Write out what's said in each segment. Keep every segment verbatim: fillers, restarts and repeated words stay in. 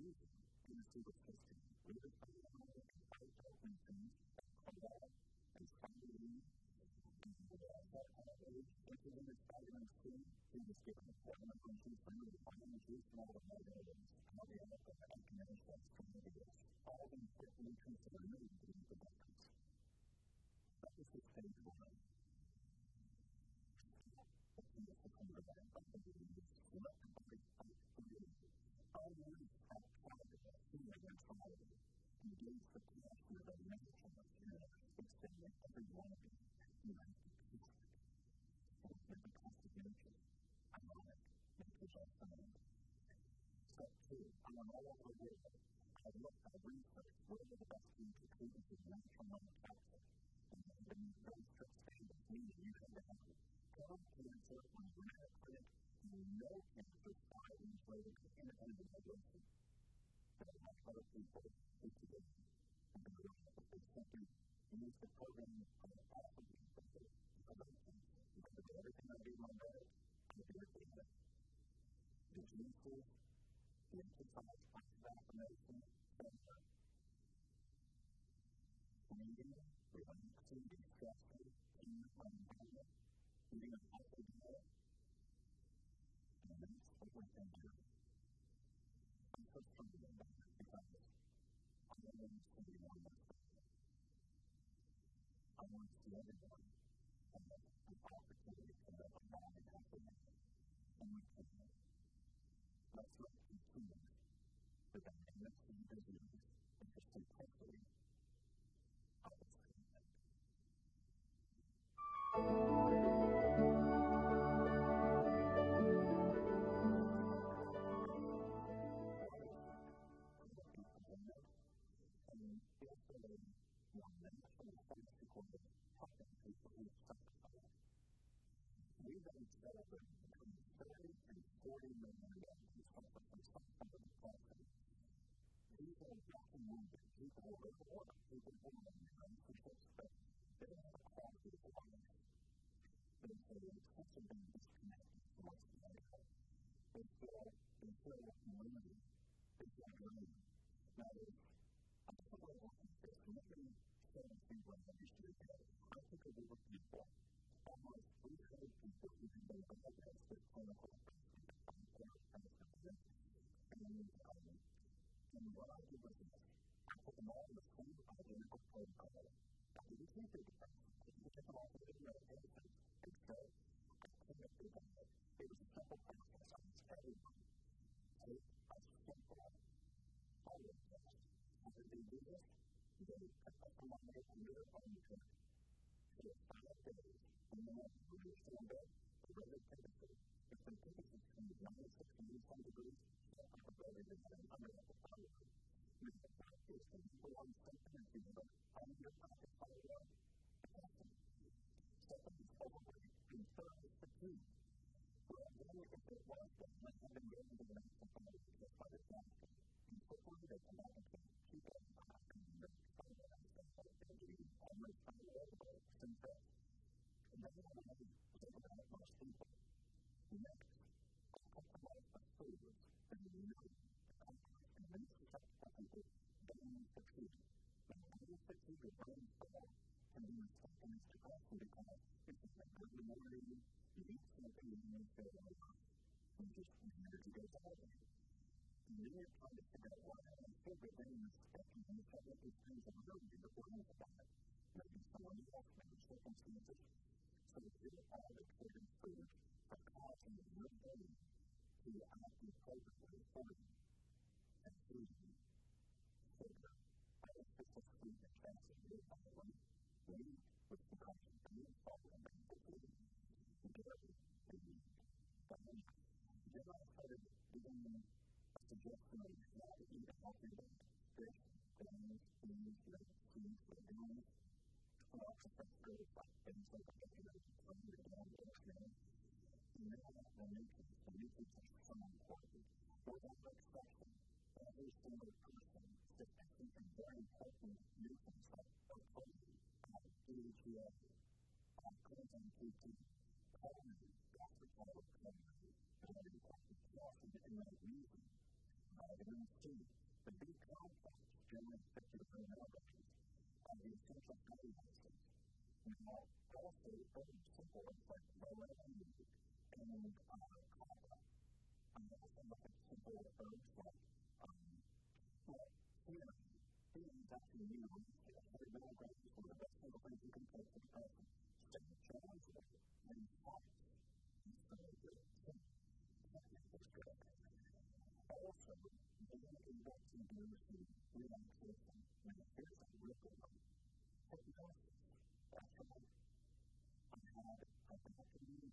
is to the system. We have to be able to fight open things that come out and finally that age into the exciting thing we just get the point of the family finally is not a matter of how we have to have connections to the all the important things that are really doing the difference. That is the stage one. The thing is to come to that, I think it is let the body fight for you. All the way out of the feeling and trying to engage the passion of the nature of you know, extending every one of you. You have to keep it. And with the constitution, I love it. It is our family. Step two, I want all over the world. I looked at research. What are the best things to treat with the natural manufacturer? And then the new very strict standards, meaning you have to have colon cancer when you're in a clinic and no cancer five years later to independent evaluation. But I have other people who today and they don't have to fix something. Use the program for the possible people for those things. You have to do everything I do in my bed. I do it with it. The juices, the exercise, positive affirmation, center. Reading, relaxing, distressing, in your environment, eating a healthy diet. And that's what we can do. I'm so sorry about that because I don't want to see one of us. I want to see everyone have the opportunity to have a long and healthy life. And we can. Let's not continue the dynamics of the disease and just intensely of its treatment. We've been celebrating between thirty and forty million dollars who suffer from some kind of depression. These are often wounded people who are born, people who are in relationships, but they don't have a quality of life. They feel excessively disconnected from what's going on. They feel, they feel lonely. They feel drained. Now, there's a couple of things that maybe seventeen when I used to do that. I think of older people. Almost three hundred people who have been diagnosed with clinical depression. And, um, and what I did was this. I put them all in the same identical protocol. I didn't treat their depression. I didn't get them all to the medication. Instead, I cleaned up their diet. It was a simple process. I was everyone. Take a simple follow-up test. How did they do this? They put up a line on their own trip. For five days. And then when we reached the bed, the regular temperature, if the temperature between ninety-six and eighty-five degrees, that's not a better than an unreal follow-up. We have practice and people on something and people are on your practice follow-up. Second is overweight. And third is fatigue. Well, then if it was that I had been going to the medical follow-up just by the doctor, and hopefully they come back and say, keep it back and you know, follow-up and stuff like that. You almost follow-up about symptoms. And then I have to think about most people. Next, I customize the flavors that you know the complex and mixes up for people burning fatigue. Now, burning fatigue or burning fall can be mistaken as depression because it's just like good in the morning, you eat something and you feel like you just the energy goes out of you. And then you're trying to figure out why I don't feel good, then you're expecting you to have these things around you that worries about it. Maybe someone else, maybe circumstances. So if you're all the creative food are causing your body to act appropriately for you, and food, sugar, artificial sweet and cancer, your body, wheat, which becomes a good problem and food, dairy, and diet. Then I started giving a suggestion of how to eat a healthy diet. Fish, grains, beans, nuts, seeds, legumes. And also that's really fun. Things like a picture of from your dad or something. And then I have the nutrients. The nutrients are so important. Without exception, every single person is deficient in very important nutrients like protein, D H A, coenzyme Q ten, choline, gastric-choline, very important calcium and magnesium, vitamin C. The big complex, generally fifty to one hundred milligrams, are the essential fatty acids. Now, also, very simple, it's like lower energy and uh, copper. I'm also looking at simple herbs like, um, well, here, here is actually new one hundred milligrams is one of the best single things you can take for the person. Same challenge with it, and fat. It's very good. It's good. Also, being able to do some relaxation. Now, here's a real good one. Hypnosis. That's right. I had a documentary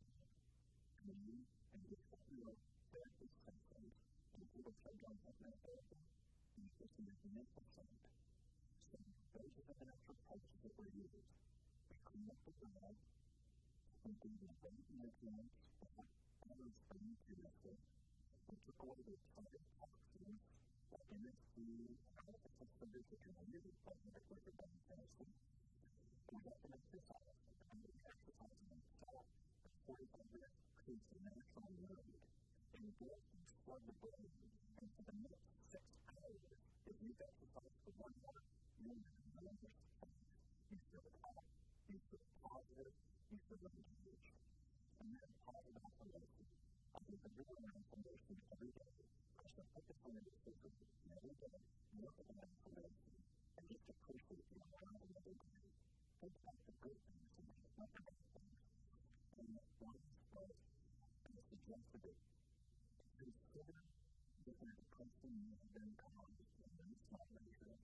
me and this particular therapy session, and people said, don't have no therapy, and it was magnificent. So, those are the natural approaches that we use. We clean up the blood, we do the right nutrients, that balance the nutrients, we took away the toxic toxins, like M S G, artificial sugars, which are really positive for the body chemistry. We have to exercise, and we exercise in itself, forty-five minutes creates a natural mood, and you get to flood the brain, and for the next six hours, if you've exercised for one hour, you're not exercise. You feel calm, you feel positive, you feel engaged, and that's positive affirmation. I think the real affirmation every day, I should put this on your system every day, look at an affirmation, and just appreciate the environment every day. Think about the good things in life, not the bad things. And one was, I suggested it, consider that the depression may have been caused in this situation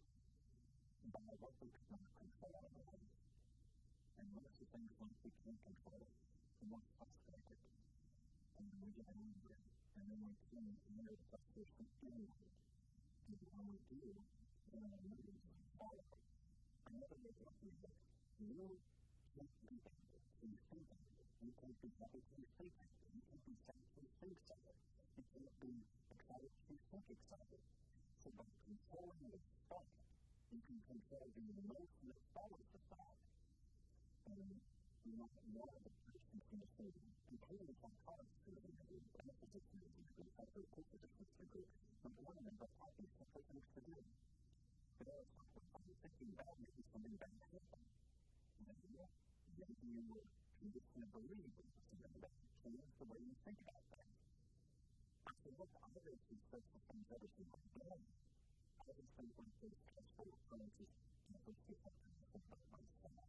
by what we could not control in life. And most of the things once we can't control, we want to frustrate it. And then we get angry, and then we can enter the frustration inward. And when we do, then our moods follow. Another way to do it, you can't be angry, so you think angry. You can't be happy till you think happy. You can't be sad till you think sad. You can't be excited till you think excited. So by controlling the thought, you can control the emotion that follows the thought. And you might know the person from the food, including psychologists who are going to do emphasis in the group, psychophysics in the group. Number one, and that's all these simple things to do. But I was thinking about maybe something bad happened. Maybe you were conditioned to believe that something bad changed the way you think about things. I said, look, I read these social things every single day. I just think like those stressful occurrences can't just be something I think about myself.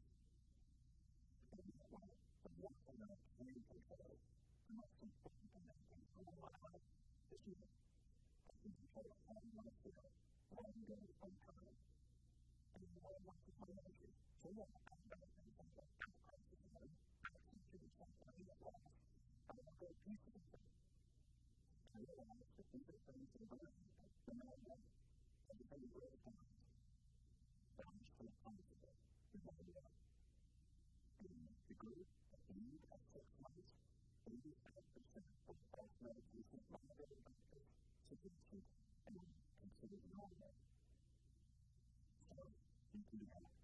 And that's why the one thing that I can control, the most important thing that I can control in my life is you. I can control how I want to feel, what I'm doing at some time, and what I want to put energy. So yeah, I'm going to think something like that. I'm going to do something. I'm going to do something. I'm going to do something. I'm going to go do something. I realize that these are things that are going to happen. No matter what, everything is really fine. But I'm just going to concentrate. No matter what. In the group, at the end of six months, eighty-five percent of all medications monitored by doctors suggested and considered normal. So, you can do that.